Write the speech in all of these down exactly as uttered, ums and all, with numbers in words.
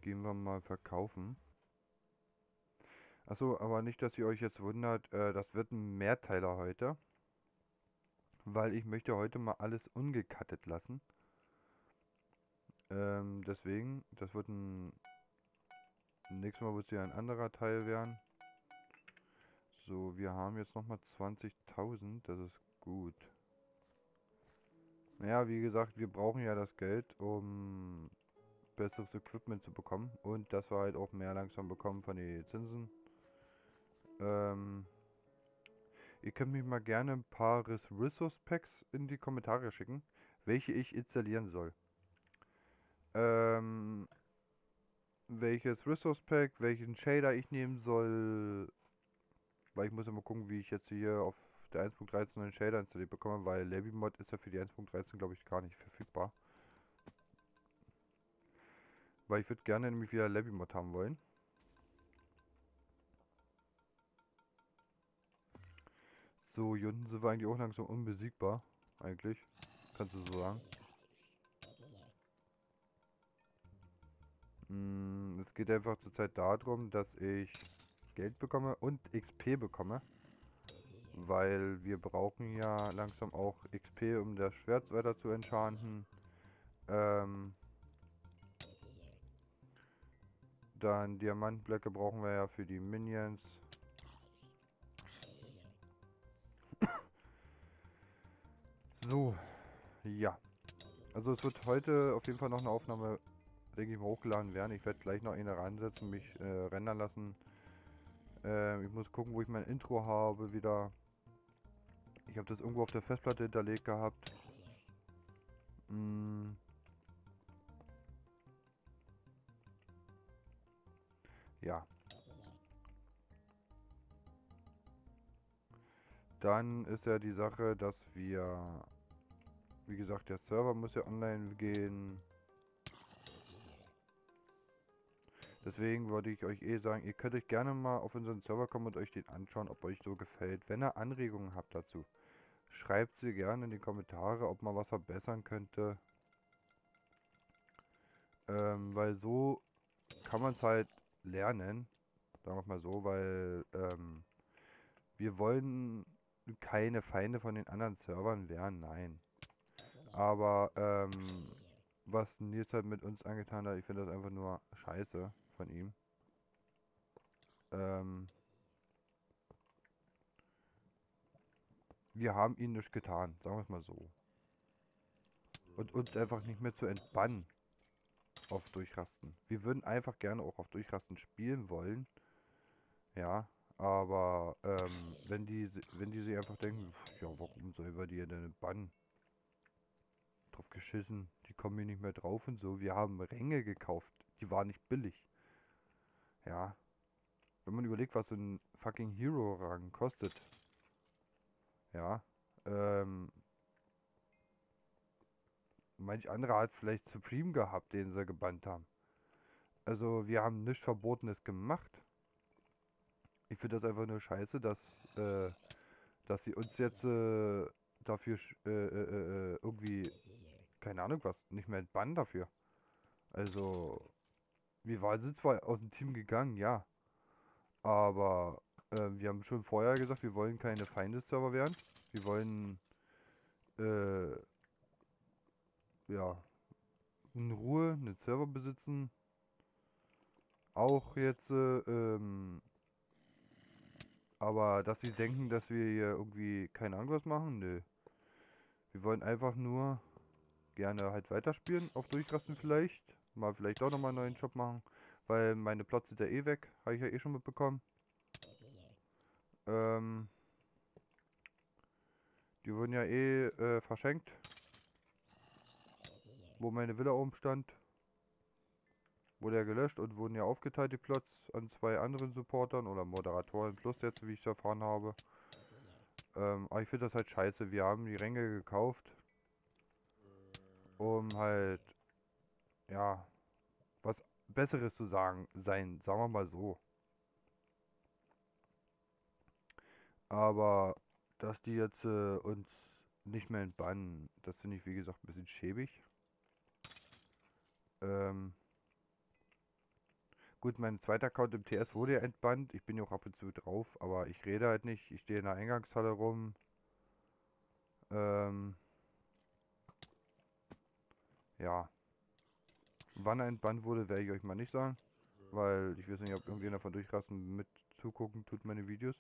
gehen wir mal verkaufen. Achso, aber nicht, dass ihr euch jetzt wundert, äh, das wird ein Mehrteiler heute. Weil ich möchte heute mal alles ungecuttet lassen. Ähm, deswegen, das wird ein... Nächstes Mal wird es ja ein anderer Teil werden. So, wir haben jetzt nochmal zwanzigtausend, das ist gut. Naja, wie gesagt, wir brauchen ja das Geld, um besseres Equipment zu bekommen. Und dass wir halt auch mehr langsam bekommen von den Zinsen. Ähm, ihr könnt mich mal gerne ein paar Res- Resource Packs in die Kommentare schicken, welche ich installieren soll. Ähm, welches Resource Pack, welchen Shader ich nehmen soll, weil ich muss immer gucken, wie ich jetzt hier auf der eins Punkt dreizehn einen Shader installiert bekomme, weil LabyMod ist ja für die eins Punkt dreizehn glaube ich gar nicht verfügbar. Weil ich würde gerne nämlich wieder LabyMod haben wollen. So, hier unten sind wir eigentlich auch langsam unbesiegbar. Eigentlich. Kannst du so sagen. Mm, es geht einfach zurzeit darum, dass ich Geld bekomme und X P bekomme. Weil wir brauchen ja langsam auch X P, um das Schwert weiter zu enchanten. Ähm, dann Diamantblöcke brauchen wir ja für die Minions. So, ja. Also es wird heute auf jeden Fall noch eine Aufnahme, denke ich mal, hochgeladen werden. Ich werde gleich noch eine reinsetzen, mich äh, rendern lassen. Äh, ich muss gucken, wo ich mein Intro habe wieder. Ich habe das irgendwo auf der Festplatte hinterlegt gehabt. Mm, ja. Dann ist ja die Sache, dass wir, wie gesagt, der Server muss ja online gehen. Deswegen wollte ich euch eh sagen, ihr könnt euch gerne mal auf unseren Server kommen und euch den anschauen, ob euch so gefällt. Wenn ihr Anregungen habt dazu, schreibt sie gerne in die Kommentare, ob man was verbessern könnte. Ähm, weil so kann man es halt lernen, sagen wir mal so, weil ähm, wir wollen keine Feinde von den anderen Servern werden, nein. Aber ähm, was Nils halt mit uns angetan hat, ich finde das einfach nur scheiße von ihm. Ähm, wir haben ihn nicht getan, sagen wir es mal so. Und uns einfach nicht mehr zu entbannen auf Durchrasten. Wir würden einfach gerne auch auf Durchrasten spielen wollen, ja. Aber ähm, wenn die, si- wenn die sich einfach denken, ja, warum sollen wir die denn bannen? Drauf geschissen, die kommen hier nicht mehr drauf und so. Wir haben Ränge gekauft, die waren nicht billig, ja. Wenn man überlegt, was so ein fucking Hero-Rang kostet, ja, ähm, manch anderer hat vielleicht Supreme gehabt, den sie gebannt haben. Also, wir haben nichts Verbotenes gemacht. Ich finde das einfach nur scheiße, dass, äh, dass sie uns jetzt äh, dafür sch- äh, äh, äh, irgendwie, keine Ahnung was, nicht mehr entbannen dafür. Also, wir waren, sind zwar aus dem Team gegangen, ja, aber äh, wir haben schon vorher gesagt, wir wollen keine Feindesserver werden. Wir wollen, äh, ja, in Ruhe einen Server besitzen. Auch jetzt, äh, ähm, aber dass sie denken, dass wir hier irgendwie keine Ahnung was machen, nö. Wir wollen einfach nur gerne halt weiterspielen, auf Durchrasten vielleicht. Mal vielleicht auch nochmal einen neuen Job machen, weil meine Plots sind ja eh weg, habe ich ja eh schon mitbekommen. Ähm, die wurden ja eh äh, verschenkt, wo meine Villa oben stand. Wurde ja gelöscht und wurden ja aufgeteilt, die Plots, an zwei anderen Supportern oder Moderatoren plus jetzt, wie ich es erfahren habe. Ähm, aber ich finde das halt scheiße. Wir haben die Ränge gekauft, um halt, ja, was Besseres zu sagen, sein, sagen wir mal so. Aber dass die jetzt äh, uns nicht mehr entbannen, das finde ich wie gesagt ein bisschen schäbig. Ähm, Gut, mein zweiter Account im T S wurde ja entbannt. Ich bin ja auch ab und zu drauf, aber ich rede halt nicht. Ich stehe in der Eingangshalle rum. Ähm, ja. Wann er entbannt wurde, werde ich euch mal nicht sagen. Weil ich weiß nicht, ob irgendjemand von Durchrasten mit zugucken tut meine Videos.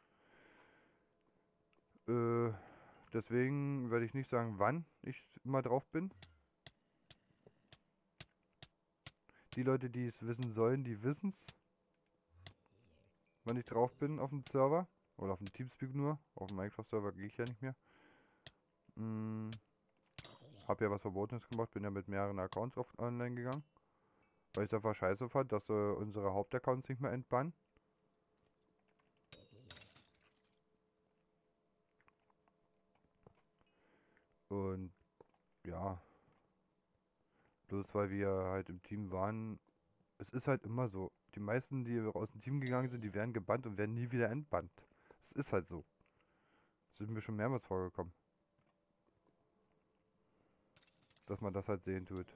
Äh, deswegen werde ich nicht sagen, wann ich immer drauf bin. Die Leute, die es wissen sollen, die wissen es, wann ich drauf bin auf dem Server. Oder auf dem Teamspeak nur. Auf dem Minecraft-Server gehe ich ja nicht mehr. Hm, hab ja was Verbotenes gemacht, bin ja mit mehreren Accounts auf online gegangen. Weil ich es einfach scheiße fand, dass äh, unsere Hauptaccounts nicht mehr entbannen. Und ja, bloß weil wir halt im Team waren, es ist halt immer so. Die meisten, die aus dem Team gegangen sind, die werden gebannt und werden nie wieder entbannt. Es ist halt so. Das ist mir schon mehrmals vorgekommen, dass man das halt sehen tut.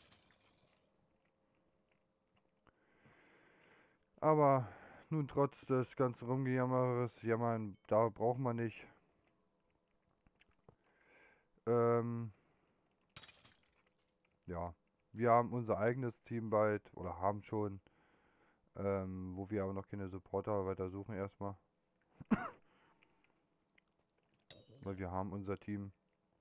Aber nun trotz des ganzen Rumgejammeres, jammern, da braucht man nicht. Ähm, ja, wir haben unser eigenes Team bald oder haben schon, ähm, wo wir aber noch keine Supporter weiter suchen erstmal. Weil wir haben unser Team.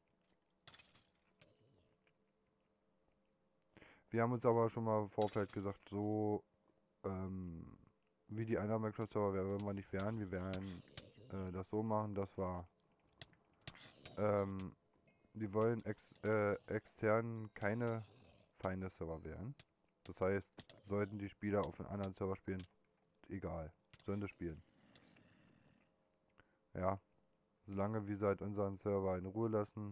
Wir haben uns aber schon mal im Vorfeld gesagt, so ähm, wie die anderen Microsoft-Server werden wir nicht werden. Wir werden äh, das so machen, dass wir ähm, wir wollen ex äh, extern keine Feinde-Server werden. Das heißt, sollten die Spieler auf einem anderen Server spielen, egal, sollen das spielen. Ja, solange wir halt unseren Server in Ruhe lassen.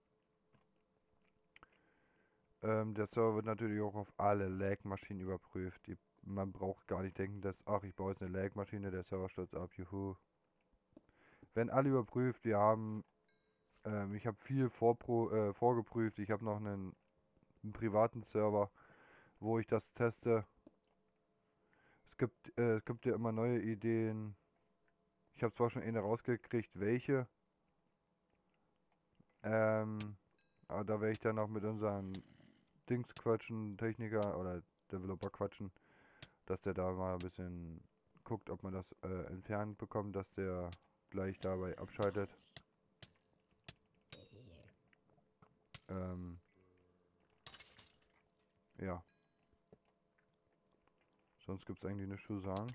Ähm, der Server wird natürlich auch auf alle Lag-Maschinen überprüft. Die, man braucht gar nicht denken, dass, ach, ich baue jetzt eine Lag-Maschine, der Server stürzt ab, juhu. Werden alle überprüft, wir haben, ähm, ich habe viel vorpro, äh, vorgeprüft, ich habe noch einen, einen privaten Server, wo ich das teste. Es gibt, äh, es gibt ja immer neue Ideen. Ich habe zwar schon eine rausgekriegt, welche, ähm, aber da werde ich dann auch mit unseren Dings quatschen, Techniker oder Developer quatschen, dass der da mal ein bisschen guckt, ob man das äh, entfernt bekommt, dass der gleich dabei abschaltet. Ähm, ja, sonst gibt es eigentlich nichts zu sagen.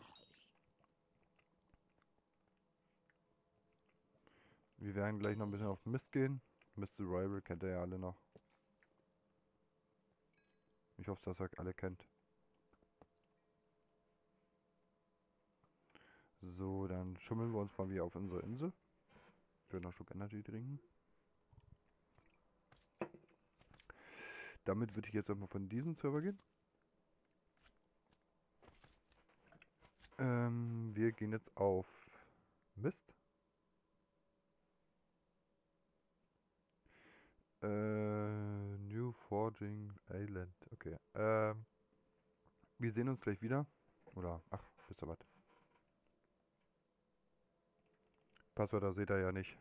Wir werden gleich noch ein bisschen auf Mist gehen. Mister Rival kennt ihr ja alle noch. Ich hoffe, dass ihr alle kennt. So, dann schummeln wir uns mal wieder auf unsere Insel. Ich werde noch einen Schluck Energy trinken. Damit würde ich jetzt erstmal von diesem Server gehen. Ähm, wir gehen jetzt auf Mist. Äh, New Forging Island. Okay. Ähm, wir sehen uns gleich wieder. Oder, ach, wisst ihr was? Passwörter seht ihr ja nicht.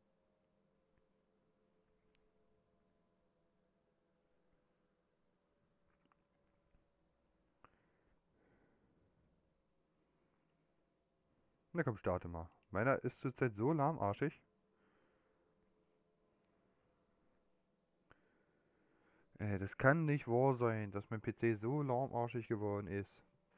Na komm, starte mal. Meiner ist zurzeit so lahmarschig. Ey, das kann nicht wahr sein, dass mein P C so lahmarschig geworden ist.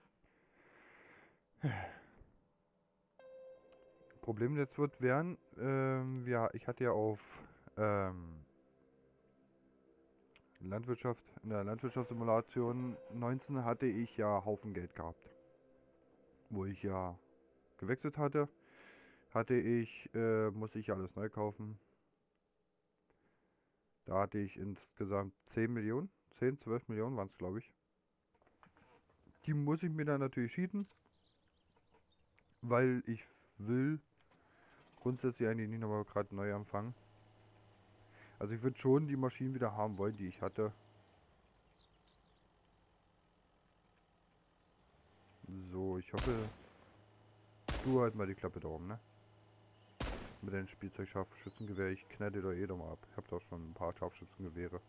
Problem jetzt wird werden, ähm, ja, ich hatte ja auf ähm, Landwirtschaft, in der Landwirtschaftssimulation neunzehn hatte ich ja Haufen Geld gehabt. Wo ich ja gewechselt hatte, hatte ich, äh, musste ich alles neu kaufen. Da hatte ich insgesamt zehn Millionen, zehn, zwölf Millionen waren es, glaube ich. Die muss ich mir dann natürlich schieben, weil ich will grundsätzlich eigentlich nicht nochmal gerade neu anfangen. Also ich würde schon die Maschinen wieder haben wollen, die ich hatte. ich hoffe, du halt mal die Klappe da oben, ne? Mit deinem Spielzeug Scharfschützengewehr, ich knall dir doch eh doch mal ab. Ich hab doch schon ein paar Scharfschützengewehre.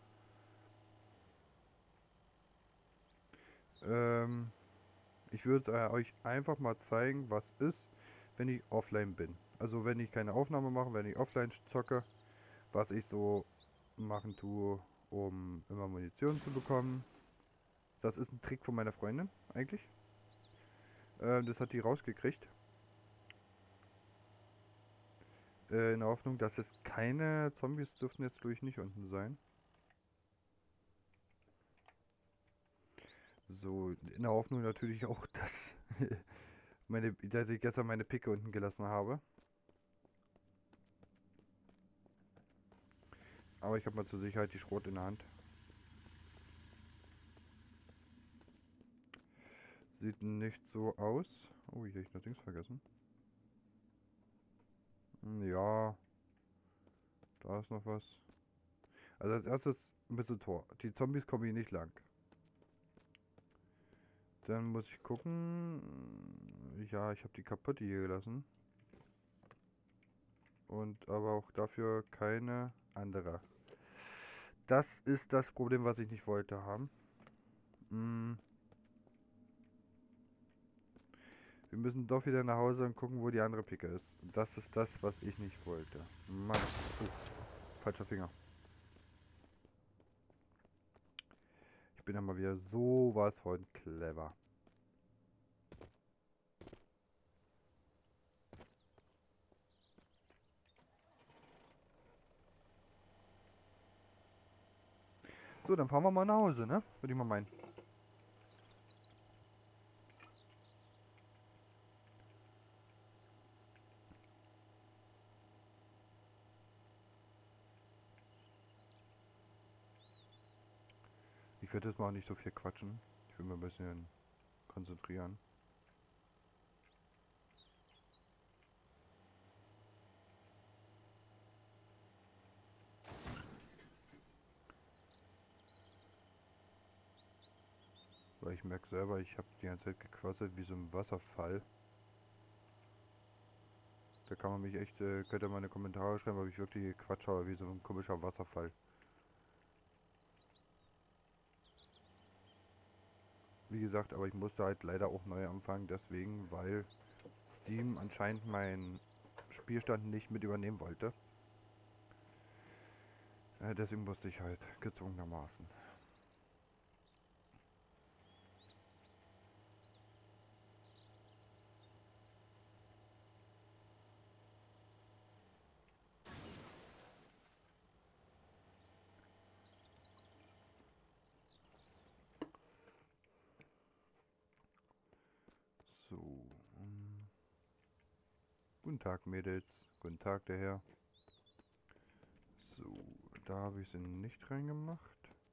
Ähm, ich würde äh, euch einfach mal zeigen, was ist, wenn ich offline bin. Also wenn ich keine Aufnahme mache, wenn ich offline zocke, was ich so machen tue, um immer Munition zu bekommen. Das ist ein Trick von meiner Freundin, eigentlich. Ähm, das hat die rausgekriegt. Äh, in der Hoffnung, dass es keine Zombies dürften jetzt durch nicht unten sein. So, in der Hoffnung natürlich auch, dass, meine, dass ich gestern meine Picke unten gelassen habe. Aber ich habe mal zur Sicherheit die Schrot in der Hand. Sieht nicht so aus. Oh, hier habe ich noch Dings vergessen. Hm, ja, da ist noch was. Also als erstes mit dem Tor. Die Zombies kommen hier nicht lang. Dann muss ich gucken. Ja, ich habe die kaputte hier gelassen. Und aber auch dafür keine andere. Das ist das Problem, was ich nicht wollte haben. Hm. Wir müssen doch wieder nach Hause und gucken, wo die andere Picke ist. Das ist das, was ich nicht wollte. Mann. Uh, falscher Finger. Ich bin ja mal wieder sowas von clever. So, dann fahren wir mal nach Hause, ne? Würde ich mal meinen. Ich werde jetzt mal nicht so viel quatschen. Ich will mal ein bisschen konzentrieren. Weil ich merke selber, ich habe die ganze Zeit gequasselt wie so ein Wasserfall. Da kann man mich echt, äh, könnt ihr mal in die Kommentare schreiben, ob ich wirklich gequatscht habe wie so ein komischer Wasserfall. Wie gesagt, aber ich musste halt leider auch neu anfangen, deswegen, weil Steam anscheinend meinen Spielstand nicht mit übernehmen wollte. Äh, deswegen musste ich halt gezwungenermaßen. So. Um, guten Tag, Mädels. Guten Tag, der Herr. So, da habe ich sie nicht reingemacht.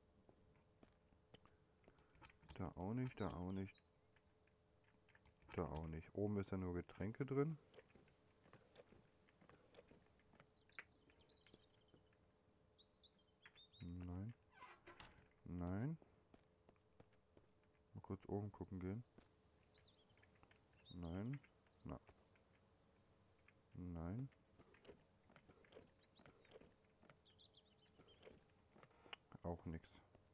Da auch nicht, da auch nicht. Da auch nicht. Oben ist ja nur Getränke drin. Nein. Nein. Mal kurz oben gucken gehen. Nein. Na. Nein. Auch nichts.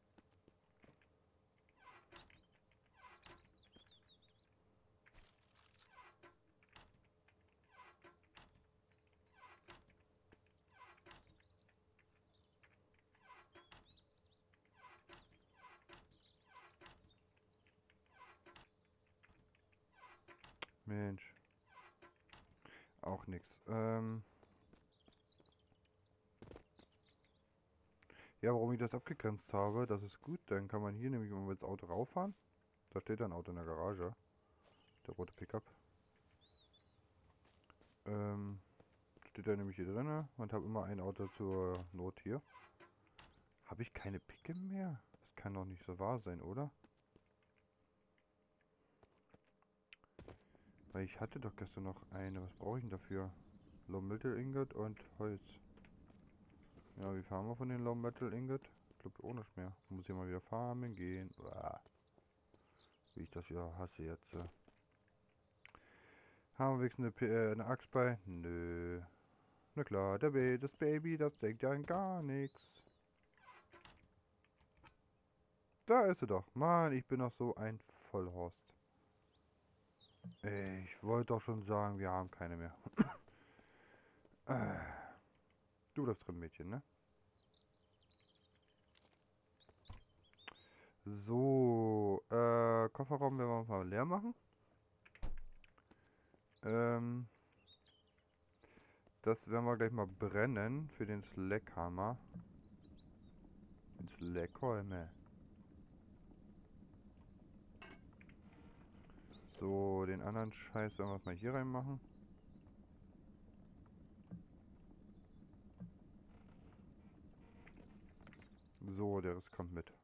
Mensch. Auch nichts. Ähm. Ja, warum ich das abgegrenzt habe, das ist gut. Dann kann man hier nämlich mal mit dem Auto rauffahren. Da steht ein Auto in der Garage. Der rote Pickup. Ähm. Steht da nämlich hier drin und habe immer ein Auto zur Not hier. Habe ich keine Picke mehr? Das kann doch nicht so wahr sein, oder? Weil ich hatte doch gestern noch eine. Was brauche ich denn dafür? Low Metal Ingot und Holz. Ja, wie fahren wir von den Low Metal Ingot? Ich glaube ohne mehr. Muss ich mal wieder farmen gehen. Uah. Wie ich das ja hasse jetzt. Haben wir wenigstens eine, P- äh, eine Axt bei? Nö. Na klar, der Ba- das Baby, das denkt ja an gar nichts. Da ist sie doch. Mann, ich bin doch so ein Vollhorst. Ey, ich wollte doch schon sagen, wir haben keine mehr. Äh, Du das drin, Mädchen, ne? So, äh, Kofferraum werden wir mal leer machen. Ähm, das werden wir gleich mal brennen für den Slackhammer. Den Slackhammer. So, den anderen Scheiß werden wir mal hier reinmachen. So, der Rest kommt mit.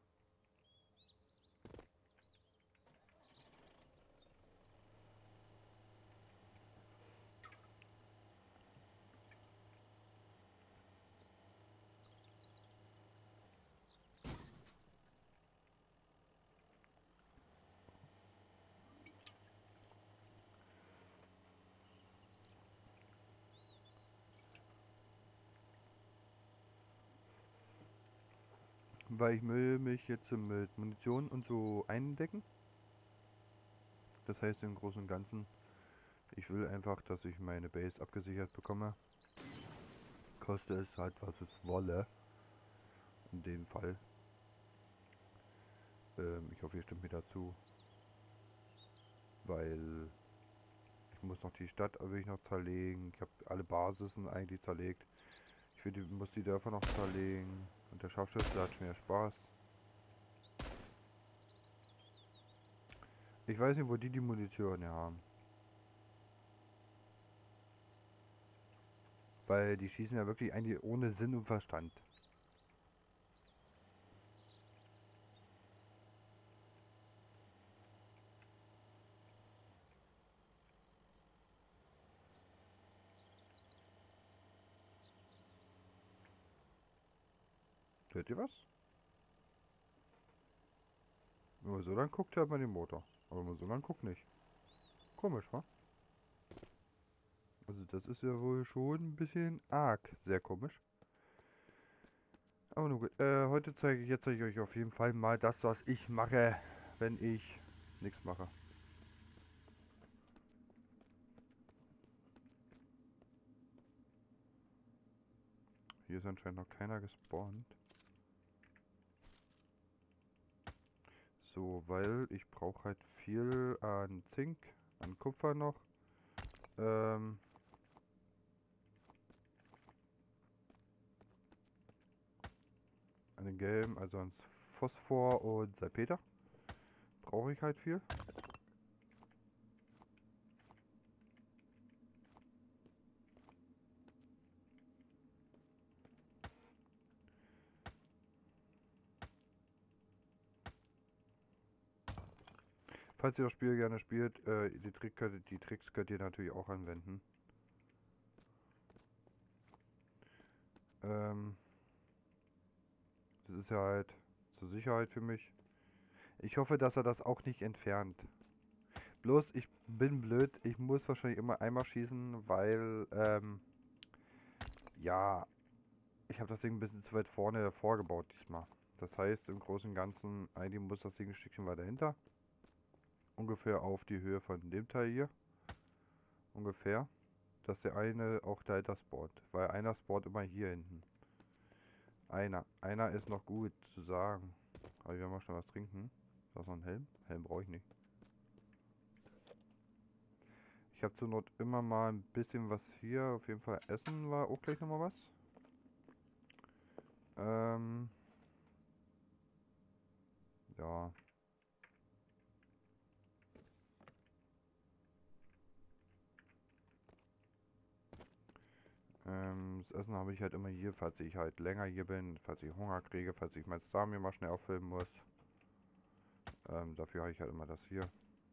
Weil ich will mich jetzt mit Munition und so eindecken. Das heißt im Großen und Ganzen, ich will einfach, dass ich meine Base abgesichert bekomme. Koste es halt, was es wolle. In dem Fall. Ähm, ich hoffe, ihr stimmt mir dazu. Weil ich muss noch die Stadt will ich noch zerlegen. Ich habe alle Basisen eigentlich zerlegt. Ich will die, muss die Dörfer noch zerlegen. Und der Scharfschütze hat schon mehr Spaß. Ich weiß nicht, wo die die Munition her haben. Weil die schießen ja wirklich eigentlich ohne Sinn und Verstand. Hört ihr was? Wenn man so lang guckt, hört man den Motor. Aber wenn man so lang guckt, nicht. Komisch, wa? Also das ist ja wohl schon ein bisschen arg. Sehr komisch. Aber nun gut. Äh, heute zeige ich, jetzt zeige ich euch auf jeden Fall mal das, was ich mache, wenn ich nichts mache. Hier ist anscheinend noch keiner gespawnt. So, weil ich brauche halt viel an Zink, an Kupfer noch. Ähm, an den gelben, also ans Phosphor und Salpeter. Brauche ich halt viel. Falls ihr das Spiel gerne spielt, äh, die, Trick, die Tricks könnt ihr natürlich auch anwenden. Ähm, das ist ja halt zur Sicherheit für mich. Ich hoffe, dass er das auch nicht entfernt. Bloß, ich bin blöd. Ich muss wahrscheinlich immer einmal schießen, weil, ähm, ja, ich habe das Ding ein bisschen zu weit vorne vorgebaut diesmal. Das heißt, im Großen und Ganzen, eigentlich muss das Ding ein Stückchen weiter hinter. Ungefähr auf die Höhe von dem Teil hier. Ungefähr. Dass der eine auch dahinter spawnt. Weil einer spawnt immer hier hinten. Einer. Einer ist noch gut zu sagen. Aber wir werden mal schnell was trinken. Ist das noch ein Helm? Helm brauche ich nicht. Ich habe zur Not immer mal ein bisschen was hier. Auf jeden Fall Essen war auch gleich nochmal was. Ähm. Ja. Ähm, das Essen habe ich halt immer hier, falls ich halt länger hier bin, falls ich Hunger kriege, falls ich mein Star mir mal schnell auffüllen muss. Ähm, dafür habe ich halt immer das hier.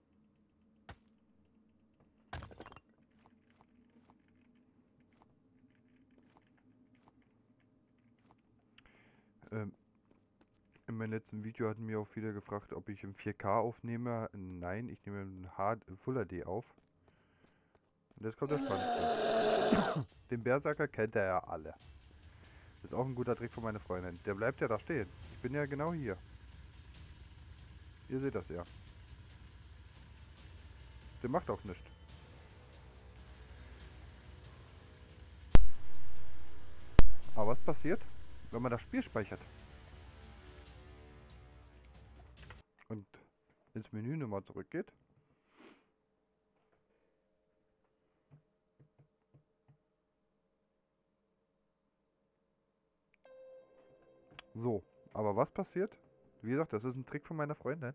Ähm, in meinem letzten Video hatten mir auch viele gefragt, ob ich im vier K aufnehme. Nein, ich nehme in H Full H D auf. Und jetzt kommt der Spannendste. Den Berserker kennt er ja alle. Das ist auch ein guter Trick von meiner Freundin. Der bleibt ja da stehen. Ich bin ja genau hier. Ihr seht das ja. Der macht auch nichts. Aber was passiert, wenn man das Spiel speichert? Und ins Menü nochmal zurückgeht? So, aber was passiert? Wie gesagt, das ist ein Trick von meiner Freundin.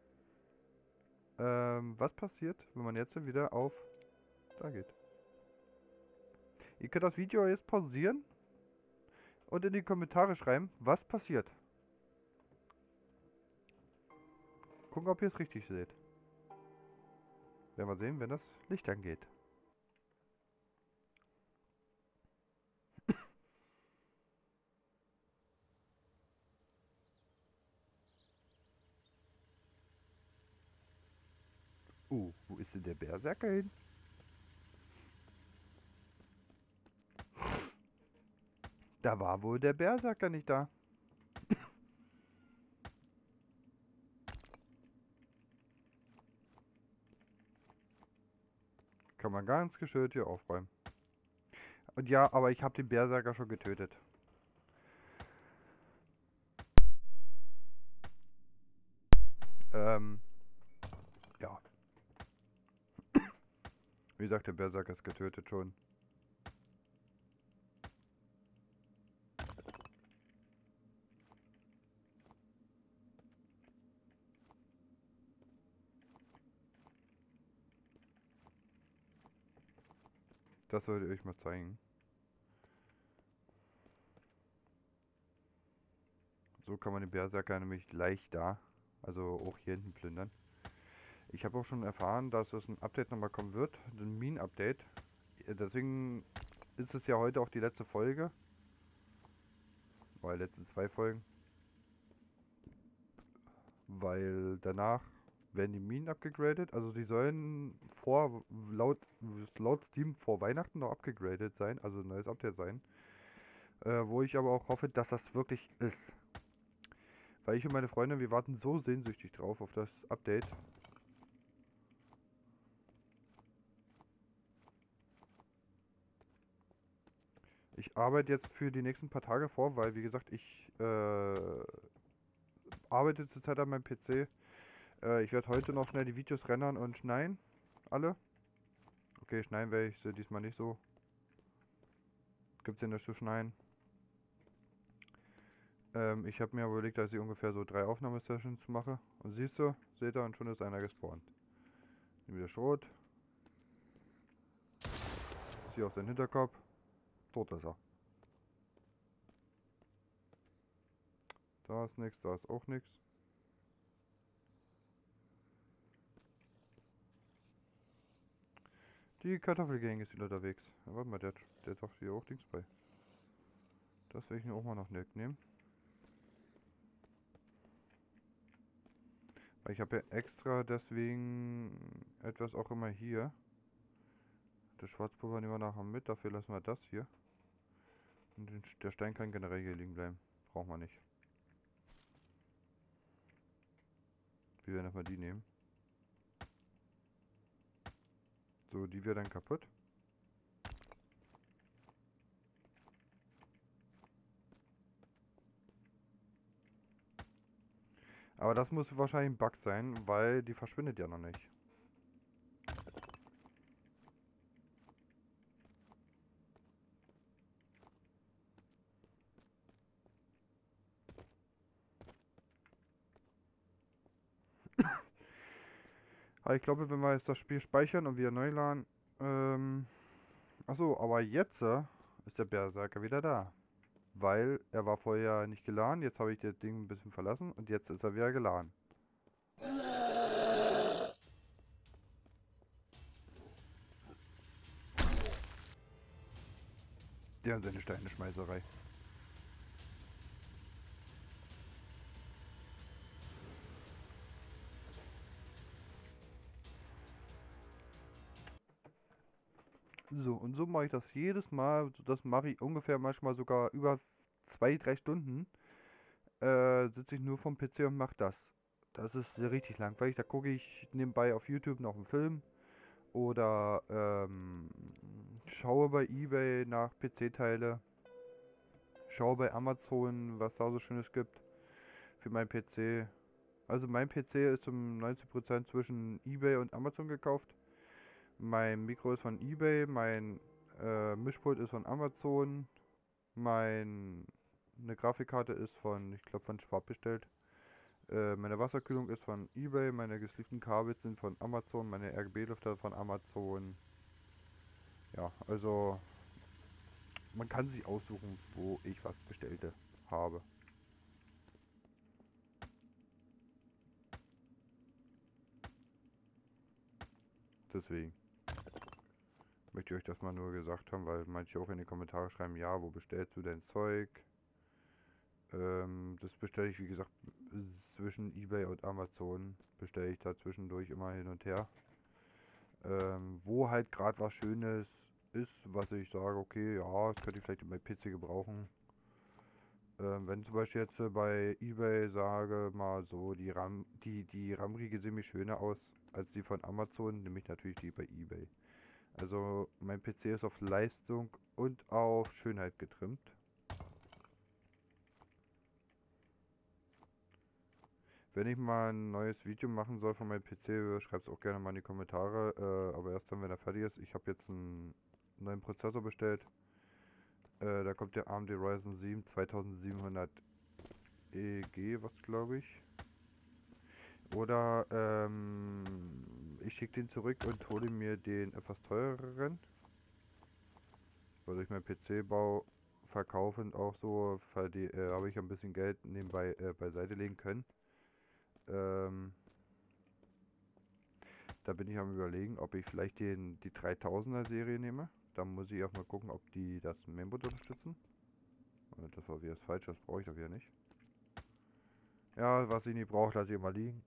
Ähm, was passiert, wenn man jetzt wieder auf da geht? Ihr könnt das Video jetzt pausieren und in die Kommentare schreiben, was passiert. Gucken, ob ihr es richtig seht. Werden wir sehen, wenn das Licht angeht. Uh, wo ist denn der Berserker hin? Da war wohl der Berserker nicht da. Kann man ganz geschönt hier aufräumen. Und ja, aber ich habe den Berserker schon getötet. Ähm, ja. Wie gesagt, der Berserker ist getötet schon. Das sollte ich euch mal zeigen. So kann man den Berserker nämlich leicht da, also auch hier hinten plündern. Ich habe auch schon erfahren, dass es ein Update nochmal kommen wird, ein Minen-Update. Deswegen ist es ja heute auch die letzte Folge. Oder die letzten zwei Folgen. Weil danach werden die Minen abgegradet. Also die sollen vor, laut, laut Steam vor Weihnachten noch abgegradet sein, also ein neues Update sein. Äh, wo ich aber auch hoffe, dass das wirklich ist. Weil ich und meine Freunde, wir warten so sehnsüchtig drauf auf das Update. Ich arbeite jetzt für die nächsten paar Tage vor, weil wie gesagt, ich äh, arbeite zurzeit an meinem P C. Äh, ich werde heute noch schnell die Videos rendern und schneiden. Alle. Okay, schneiden werde ich sie diesmal nicht so. Gibt es ja nichts zu schneiden. Ähm, ich habe mir überlegt, dass ich ungefähr so drei Aufnahmesessions mache. Und siehst du, seht ihr, und schon ist einer gespawnt. Nimm wieder Schrot. Sieh auf seinen Hinterkopf. Dort ist er. Da ist nichts, da ist auch nichts. Die Kartoffelgang ist wieder unterwegs. Ja, warte mal, der, der hat doch hier auch Dings bei. Das werde ich mir auch mal noch nehmen. Weil ich habe ja extra deswegen etwas auch immer hier. Das Schwarzpulver nehmen wir nachher mit, dafür lassen wir das hier. Und den, der Stein kann generell hier liegen bleiben. Brauchen wir nicht. Wir werden erstmal die nehmen. So, die wäre dann kaputt. Aber das muss wahrscheinlich ein Bug sein, weil die verschwindet ja noch nicht. Aber ich glaube, wenn wir jetzt das Spiel speichern und wieder neu laden, ähm, achso, aber jetzt äh, ist der Berserker wieder da. Weil er war vorher nicht geladen, jetzt habe ich das Ding ein bisschen verlassen und jetzt ist er wieder geladen. Der und seine Steineschmeißerei. So, und so mache ich das jedes Mal. So, das mache ich ungefähr manchmal sogar über zwei, drei Stunden. Äh, sitze ich nur vom P C und mache das. Das ist richtig langweilig. Da gucke ich nebenbei auf YouTube noch einen Film oder ähm, schaue bei eBay nach P C-Teile, schaue bei Amazon, was da so Schönes gibt für meinen P C. Also mein P C ist um neunzig Prozent zwischen eBay und Amazon gekauft. Mein Mikro ist von eBay, mein äh, Mischpult ist von Amazon, mein eine Grafikkarte ist von, ich glaube, von Schwab bestellt. Äh, meine Wasserkühlung ist von eBay, meine gesleevten Kabel sind von Amazon, meine R G B-Lüfter von Amazon. Ja, also man kann sich aussuchen, wo ich was bestellte habe. Deswegen möchte ich euch das mal nur gesagt haben, weil manche auch in die Kommentare schreiben, ja, wo bestellst du dein Zeug? Ähm, das bestelle ich, wie gesagt, zwischen eBay und Amazon. Bestelle ich da zwischendurch immer hin und her. Ähm, wo halt gerade was Schönes ist, was ich sage, okay, ja, das könnte ich vielleicht in meinem P C gebrauchen. Ähm, wenn zum Beispiel jetzt äh, bei eBay sage mal so, die RAM, die, die RAM-Riegel sehen mir schöner aus als die von Amazon, nämlich natürlich die bei eBay. Also mein P C ist auf Leistung und auf Schönheit getrimmt. Wenn ich mal ein neues Video machen soll von meinem P C, schreibt es auch gerne mal in die Kommentare. Äh, aber erst dann, wenn er fertig ist. Ich habe jetzt einen neuen Prozessor bestellt. Äh, da kommt der A M D Ryzen sieben zweitausendsiebenhundert E G, was glaube ich. Oder ähm, ich schicke den zurück und hole mir den etwas teureren. Weil durch meinen P C-Bau verkaufen auch so, äh, habe ich ein bisschen Geld nebenbei äh, beiseite legen können. Ähm, Da bin ich am überlegen, ob ich vielleicht den, die dreitausender Serie nehme. Da muss ich auch mal gucken, ob die das Mainboard unterstützen. Das war wieder falsch, das brauche ich doch wieder nicht. Ja, was ich nicht brauche, lasse ich mal liegen.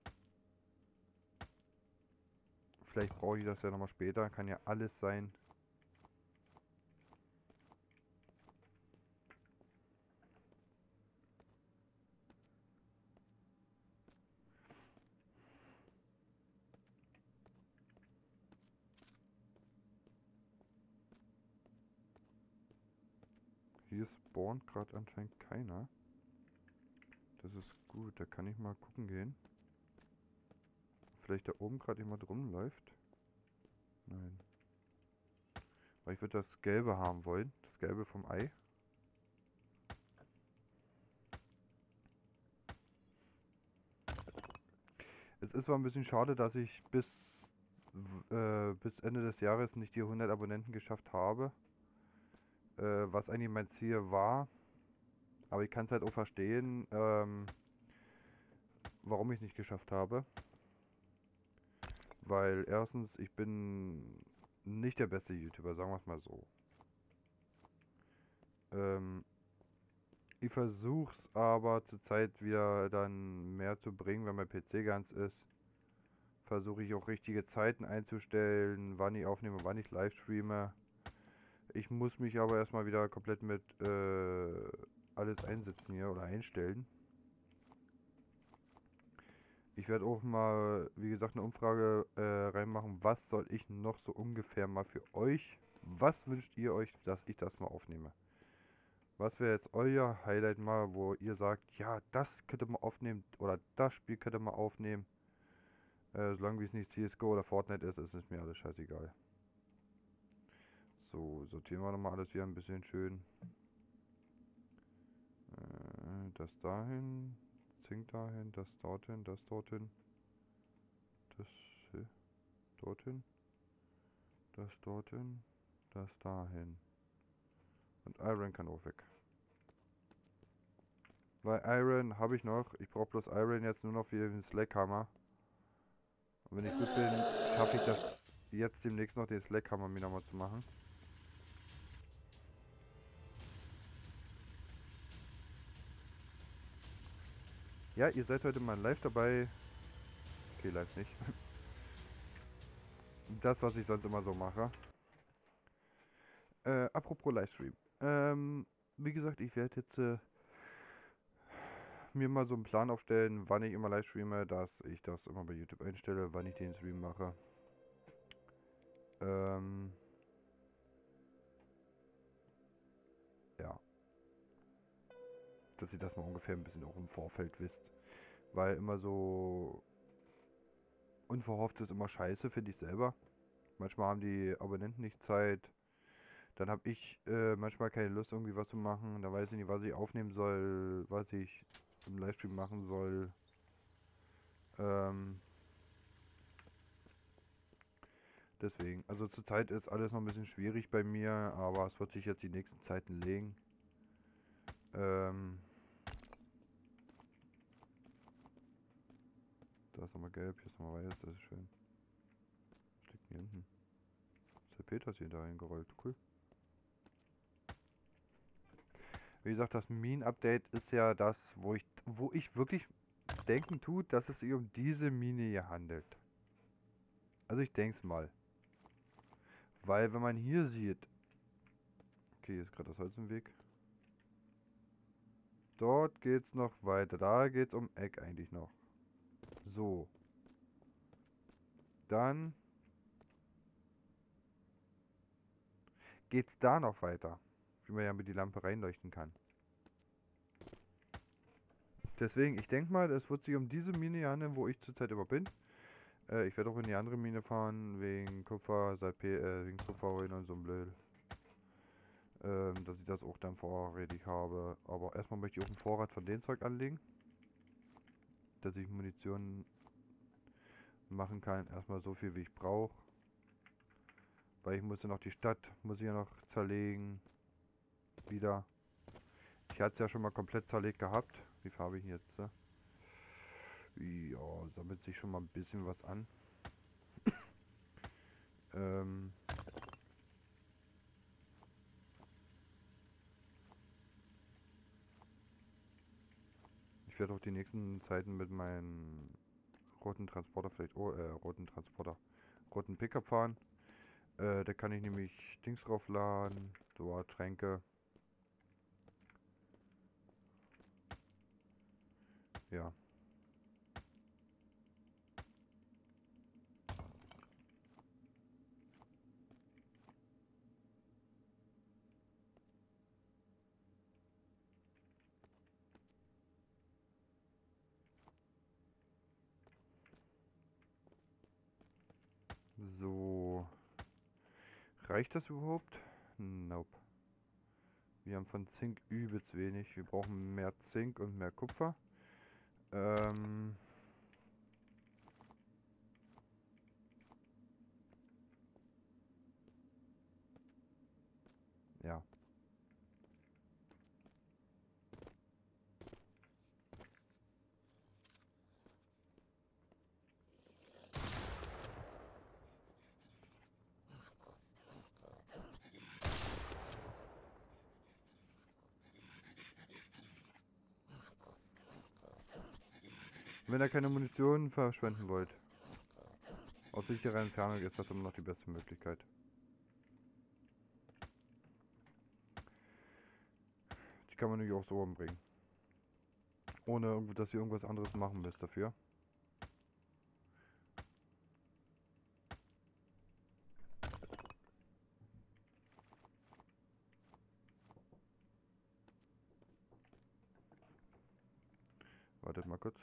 Vielleicht brauche ich das ja nochmal später, kann ja alles sein. Hier spawnt gerade anscheinend keiner. Das ist gut, da kann ich mal gucken gehen. Vielleicht da oben gerade jemand rumläuft. Nein. Weil ich würde das Gelbe haben wollen. Das Gelbe vom Ei. Es ist zwar ein bisschen schade, dass ich bis, äh, bis Ende des Jahres nicht die hundert Abonnenten geschafft habe. Äh, was eigentlich mein Ziel war. Aber ich kann es halt auch verstehen, ähm, warum ich es nicht geschafft habe. Weil erstens, ich bin nicht der beste YouTuber, sagen wir es mal so. Ähm, ich versuche es aber zurzeit wieder dann mehr zu bringen, wenn mein P C ganz ist. Versuche ich auch richtige Zeiten einzustellen, wann ich aufnehme, wann ich live streame. Ich muss mich aber erstmal wieder komplett mit äh, alles einsetzen hier oder einstellen. Ich werde auch mal, wie gesagt, eine Umfrage äh, reinmachen. Was soll ich noch so ungefähr mal für euch? Was wünscht ihr euch, dass ich das mal aufnehme? Was wäre jetzt euer Highlight mal, wo ihr sagt, ja, das könnte man aufnehmen oder das Spiel könnte man aufnehmen? Äh, solange wie es nicht C S G O oder Fortnite ist, ist es mir alles scheißegal. So, sortieren wir nochmal alles wieder ein bisschen schön. Äh, das dahin, Zink dahin, das dorthin, das dorthin, das äh, dorthin, das dorthin, das dahin. Und Iron kann auch weg. Weil Iron habe ich noch. Ich brauche bloß Iron jetzt nur noch für den Slackhammer. Und wenn ich gut bin, schaffe ich das jetzt demnächst noch den Slackhammer mir nochmal zu machen. Ja, ihr seid heute mal live dabei. Okay, live nicht. Das, was ich sonst immer so mache. Äh, apropos Livestream. Ähm, wie gesagt, ich werde jetzt äh, mir mal so einen Plan aufstellen, wann ich immer live streame, dass ich das immer bei YouTube einstelle, wann ich den Stream mache. Ähm, ja, dass ihr das mal ungefähr ein bisschen auch im Vorfeld wisst. Weil immer so unverhofft ist immer scheiße, finde ich selber. Manchmal haben die Abonnenten nicht Zeit. Dann habe ich äh, manchmal keine Lust, irgendwie was zu machen. Da weiß ich nicht, was ich aufnehmen soll, was ich im Livestream machen soll. Ähm, deswegen. Also zurzeit ist alles noch ein bisschen schwierig bei mir, aber es wird sich jetzt die nächsten Zeiten legen. Ähm, da ist nochmal gelb, hier ist nochmal weiß, das ist schön. Was liegt denn hier hinten? Ist der Petersil da hingerollt, cool. Wie gesagt, das Minen-Update ist ja das, wo ich, wo ich wirklich denken tut, dass es sich um diese Mine hier handelt. Also ich denke es mal. Weil wenn man hier sieht, okay, hier ist gerade das Holz im Weg. Dort geht's noch weiter. Da geht's um Eck eigentlich noch. So. Dann geht's da noch weiter. Wie man ja mit die Lampe reinleuchten kann. Deswegen, ich denke mal, es wird sich um diese Mine handeln, wo ich zurzeit immer bin. Äh, ich werde auch in die andere Mine fahren, wegen Kupfer, Salpe äh, wegen Kupferholen und so ein Blöd. Ähm, dass ich das auch dann vorrätig habe. Aber erstmal möchte ich auch einen Vorrat von dem Zeug anlegen. Dass ich Munition machen kann. Erstmal so viel, wie ich brauche. Weil ich muss ja noch die Stadt, muss ich ja noch zerlegen. Wieder. Ich hatte es ja schon mal komplett zerlegt gehabt. Wie viel habe ich jetzt? Äh? Ja, sammelt sich schon mal ein bisschen was an. Ähm, ich werde auch die nächsten Zeiten mit meinem roten Transporter vielleicht, oh, äh, roten Transporter, roten Pickup fahren. Äh, da kann ich nämlich Dings draufladen, so Tränke. Ja. So. Reicht das überhaupt? Nope. Wir haben von Zink übelst wenig. Wir brauchen mehr Zink und mehr Kupfer. Ähm. Ja. Wenn ihr keine Munition verschwenden wollt, aus sicherer Entfernung ist das immer noch die beste Möglichkeit. Die kann man nämlich auch so umbringen. Ohne, dass ihr irgendwas anderes machen müsst dafür. Wartet mal kurz.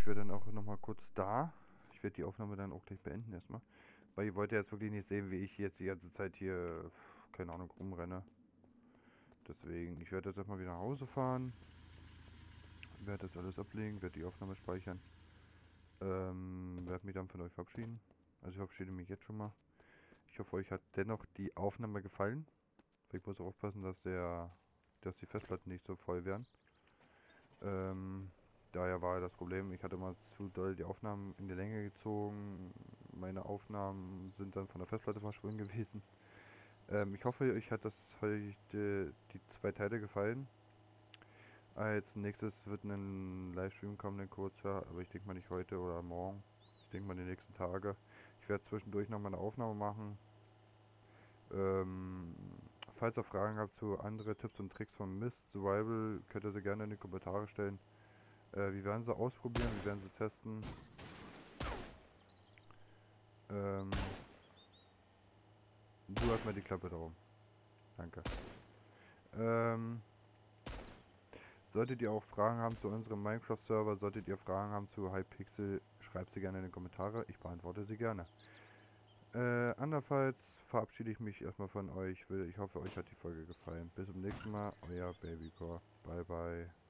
ich werde dann auch nochmal kurz da. Ich werde die Aufnahme dann auch gleich beenden erstmal. Weil ihr wollt ja jetzt wirklich nicht sehen, wie ich jetzt die ganze Zeit hier, keine Ahnung, rumrenne. Deswegen, ich werde jetzt erstmal wieder nach Hause fahren. Werde das alles ablegen, werde die Aufnahme speichern. Ähm, werde mich dann von euch verabschieden. Also ich verabschiede mich jetzt schon mal. Ich hoffe, euch hat dennoch die Aufnahme gefallen. Ich muss auch aufpassen, dass der, dass die Festplatten nicht so voll werden. Ähm, daher war das Problem, ich hatte mal zu doll die Aufnahmen in die Länge gezogen. Meine Aufnahmen sind dann von der Festplatte verschwunden gewesen. Ähm, ich hoffe, euch hat das heute die zwei Teile gefallen. Als nächstes wird ein Livestream kommen, ein kurzer, aber ich denke mal nicht heute oder morgen. Ich denke mal die nächsten Tage. Ich werde zwischendurch noch mal eine Aufnahme machen. Ähm, falls ihr Fragen habt zu anderen Tipps und Tricks von Mist Survival, könnt ihr sie gerne in die Kommentare stellen. Äh, wir werden sie ausprobieren, wir werden sie testen. Ähm, du hast mal die Klappe darum. Danke. Ähm, solltet ihr auch Fragen haben zu unserem Minecraft-Server, solltet ihr Fragen haben zu Hypixel, schreibt sie gerne in die Kommentare. Ich beantworte sie gerne. Äh, andernfalls verabschiede ich mich erstmal von euch. Ich hoffe, euch hat die Folge gefallen. Bis zum nächsten Mal, euer Babycore. Bye bye.